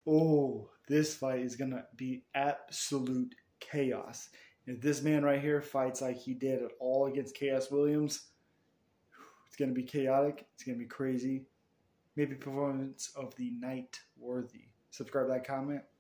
Oh, this fight is going to be absolute chaos. If this man right here fights like he did at all against Chaos Williams, it's going to be chaotic. It's going to be crazy. Maybe performance of the night worthy. Subscribe, like, comment.